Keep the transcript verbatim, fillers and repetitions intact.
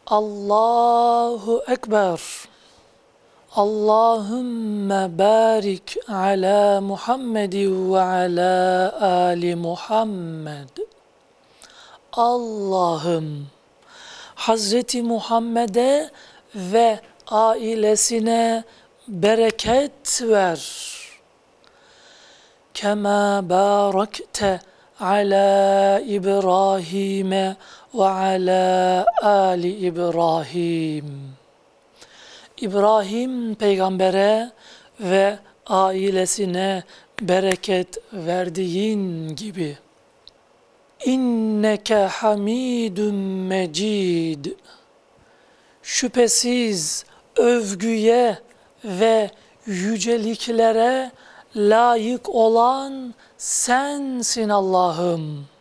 Allahu Ekber. Allahümme barik ala Muhammedin ve ala ali Muhammed. Allah'ım Hazreti Muhammed'e ve ailesine bereket ver. Kema barakte ala İbrahim ve ala ali İbrahim. İbrahim peygambere ve ailesine bereket verdiğin gibi. İnneke hamidun mecid. Şüphesiz övgüye ve yüceliklere layık olan sensin Allah'ım.